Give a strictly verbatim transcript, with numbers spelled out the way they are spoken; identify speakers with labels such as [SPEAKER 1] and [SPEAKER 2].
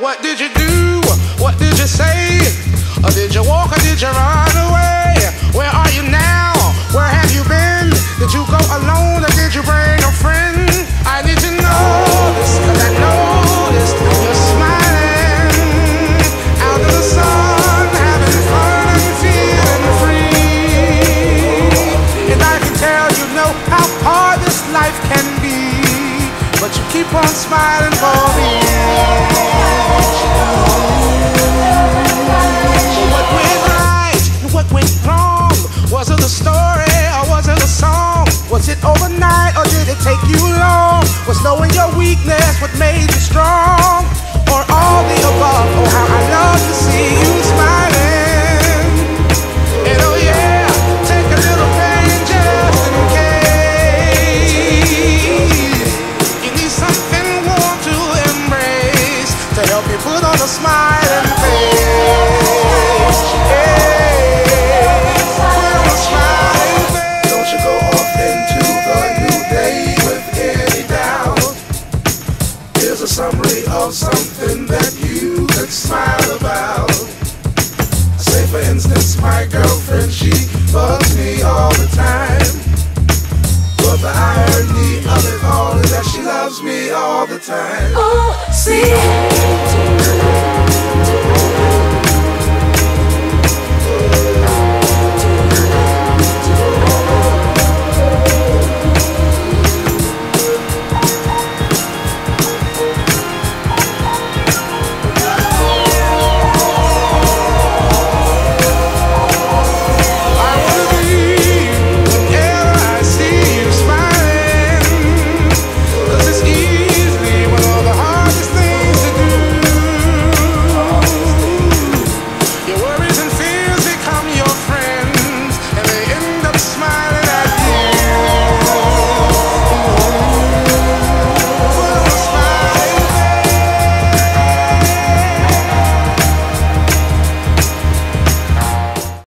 [SPEAKER 1] What did you do? What did you say? Or did you walk or did you run away? Where are you now? Where have you been? Did you go alone or did you bring a friend? I need to know this, cause I noticed you're smiling out of the sun, having fun and feeling free. And I can tell you know how hard this life can be, but you keep on smiling for me. What went right and what went wrong? Was it a story or was it a song? Was it overnight or did it take you long? Was knowing your weakness what made you strong? Or all the above? Oh, how I love to see you smiling. And oh yeah, take a little pain just in case you need something warm to embrace to help you put on a smiling face. Yeah, put on a smiling face. Don't you go off into the new day with any doubt. Here's a summary of something that you could smile about. Say for instance, my girlfriend, she bugs me all the time, but the irony of it all is that she loves me all the time.
[SPEAKER 2] Oh, see